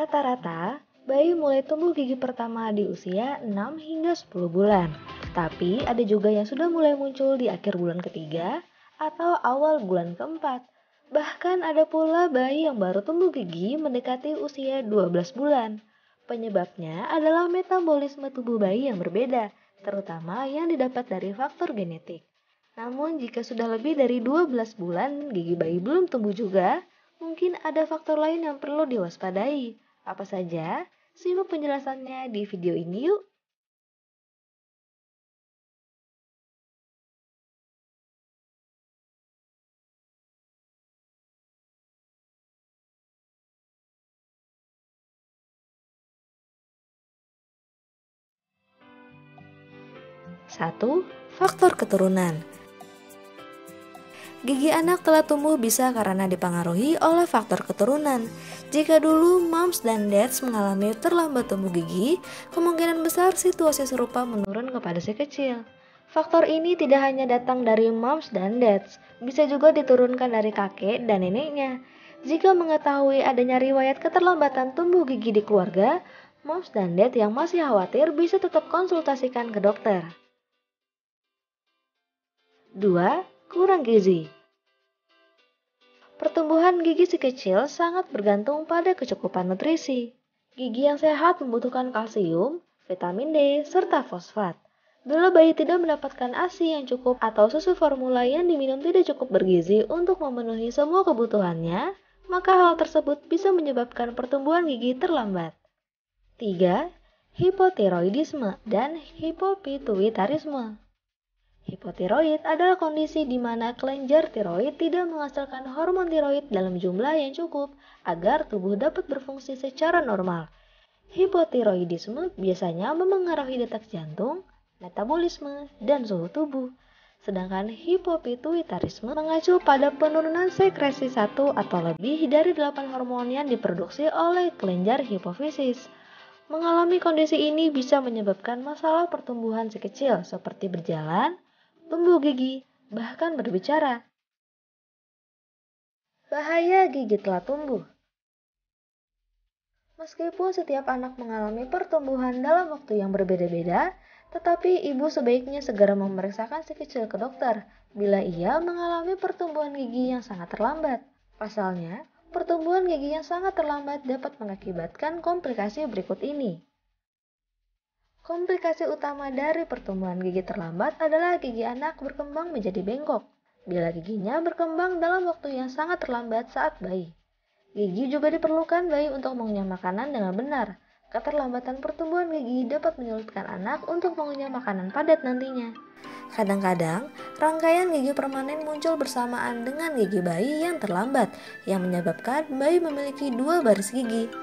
Rata-rata, bayi mulai tumbuh gigi pertama di usia 6 hingga 10 bulan. Tapi ada juga yang sudah mulai muncul di akhir bulan ketiga atau awal bulan keempat. Bahkan ada pula bayi yang baru tumbuh gigi mendekati usia 12 bulan. Penyebabnya adalah metabolisme tubuh bayi yang berbeda, terutama yang didapat dari faktor genetik. Namun jika sudah lebih dari 12 bulan gigi bayi belum tumbuh juga, mungkin ada faktor lain yang perlu diwaspadai. Apa saja? Simak penjelasannya di video ini yuk. Satu, faktor keturunan. Gigi anak telah tumbuh bisa karena dipengaruhi oleh faktor keturunan. Jika dulu moms dan dads mengalami terlambat tumbuh gigi, kemungkinan besar situasi serupa menurun kepada si kecil. Faktor ini tidak hanya datang dari moms dan dads, bisa juga diturunkan dari kakek dan neneknya. Jika mengetahui adanya riwayat keterlambatan tumbuh gigi di keluarga, moms dan dad yang masih khawatir bisa tetap konsultasikan ke dokter. 2. Kurang gizi. Pertumbuhan gigi si kecil sangat bergantung pada kecukupan nutrisi. Gigi yang sehat membutuhkan kalsium, vitamin D, serta fosfat. Bila bayi tidak mendapatkan ASI yang cukup atau susu formula yang diminum tidak cukup bergizi untuk memenuhi semua kebutuhannya, maka hal tersebut bisa menyebabkan pertumbuhan gigi terlambat. 3. Hipotiroidisme dan hipopituitarisme. Hipotiroid adalah kondisi di mana kelenjar tiroid tidak menghasilkan hormon tiroid dalam jumlah yang cukup agar tubuh dapat berfungsi secara normal. Hipotiroidisme biasanya memengaruhi detak jantung, metabolisme, dan suhu tubuh. Sedangkan hipopituitarisme mengacu pada penurunan sekresi satu atau lebih dari 8 hormon yang diproduksi oleh kelenjar hipofisis. Mengalami kondisi ini bisa menyebabkan masalah pertumbuhan si kecil seperti berjalan, tumbuh gigi, bahkan berbicara. Bahaya gigi telah tumbuh. Meskipun setiap anak mengalami pertumbuhan dalam waktu yang berbeda-beda, tetapi ibu sebaiknya segera memeriksakan si kecil ke dokter bila ia mengalami pertumbuhan gigi yang sangat terlambat. Pasalnya, pertumbuhan gigi yang sangat terlambat dapat mengakibatkan komplikasi berikut ini. Komplikasi utama dari pertumbuhan gigi terlambat adalah gigi anak berkembang menjadi bengkok, bila giginya berkembang dalam waktu yang sangat terlambat saat bayi. Gigi juga diperlukan bayi untuk mengunyah makanan dengan benar. Keterlambatan pertumbuhan gigi dapat menyulitkan anak untuk mengunyah makanan padat nantinya. Kadang-kadang, rangkaian gigi permanen muncul bersamaan dengan gigi bayi yang terlambat, yang menyebabkan bayi memiliki dua baris gigi.